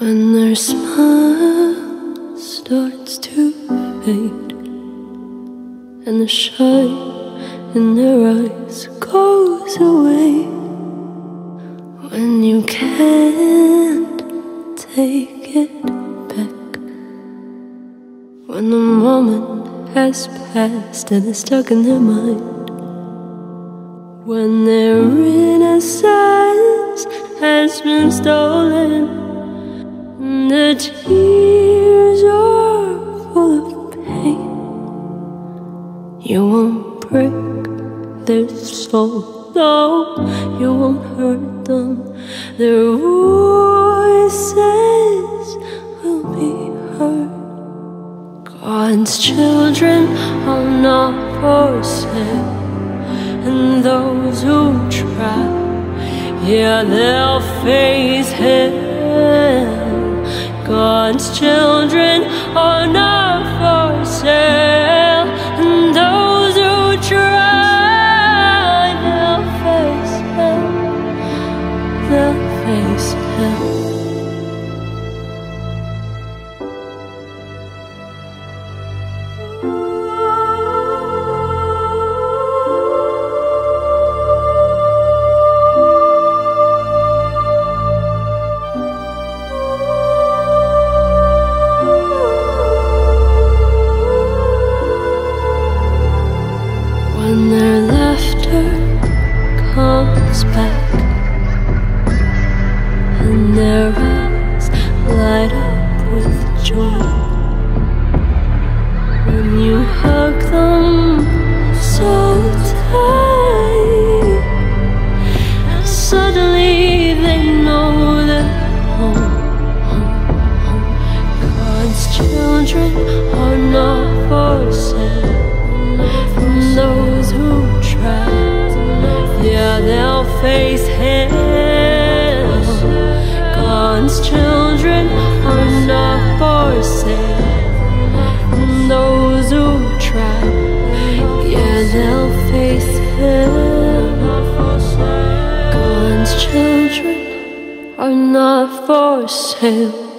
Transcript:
When their smile starts to fade and the shine in their eyes goes away, when you can't take it back, when the moment has passed and it's stuck in their mind, when their innocence has been stolen, the tears are full of pain, you won't break their soul, no, you won't hurt them. Their voices will be heard. God's children are not for sale, and those who try, yeah, they'll face hell. God's children are not for sale, and those who try, they'll face hell. They'll face hell. When their laughter comes back and their eyes light up with joy, when you hug them so tight, and suddenly they know they're home. God's children are not for sale, and those who try, yeah, they'll face hell. God's children are not for sale, and those who try, yeah, they'll face hell. God's children are not for sale.